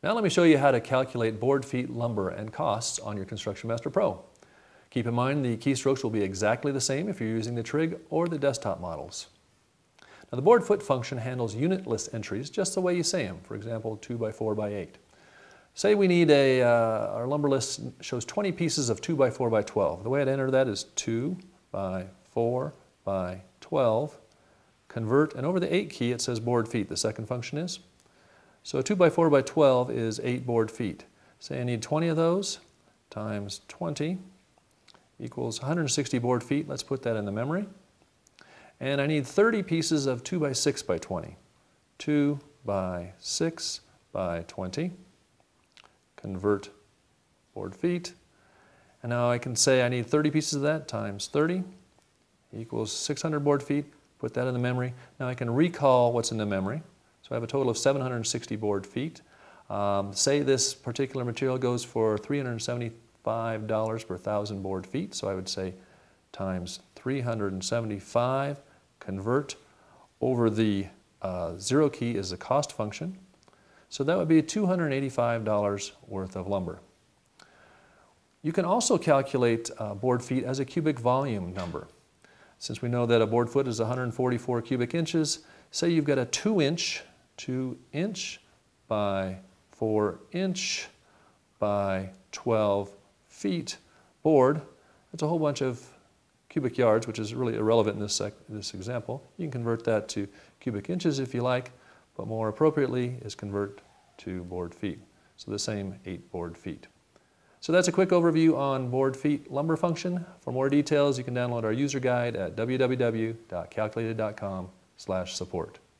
Now let me show you how to calculate board feet, lumber, and costs on your Construction Master Pro. Keep in mind the keystrokes will be exactly the same if you're using the Trig or the desktop models. Now the board foot function handles unit list entries just the way you say them, for example 2 by 4 by 8. Say we need our lumber list shows 20 pieces of 2 by 4 by 12. The way I'd enter that is 2 by 4 by 12, convert, and over the 8 key it says board feet, the second function is. So 2 by 4 by 12 is 8 board feet. Say I need 20 of those times 20 equals 160 board feet. Let's put that in the memory. And I need 30 pieces of 2 by 6 by 20. 2 by 6 by 20. Convert board feet. And now I can say I need 30 pieces of that times 30 equals 600 board feet. Put that in the memory. Now I can recall what's in the memory. So I have a total of 760 board feet. Say this particular material goes for $375 per 1,000 board feet. So I would say times 375, convert. Over the 0 key is the cost function. So that would be $285 worth of lumber. You can also calculate board feet as a cubic volume number. Since we know that a board foot is 144 cubic inches, say you've got a 2 inch by 4 inch by 12 feet board. That's a whole bunch of cubic yards, which is really irrelevant in this example. You can convert that to cubic inches if you like, but more appropriately is convert to board feet. So the same 8 board feet. So that's a quick overview on board feet lumber function. For more details, you can download our user guide at www.calculated.com/support.